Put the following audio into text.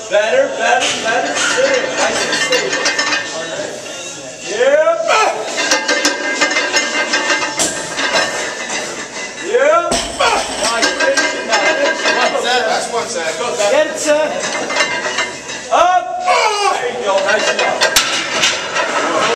Better, better, better. Stay. Nice and stable. All right. Yep. Yep. Nice. Finish it now. Finish it. One set. That's one set. Get it, sir. Up. There you go. Nice.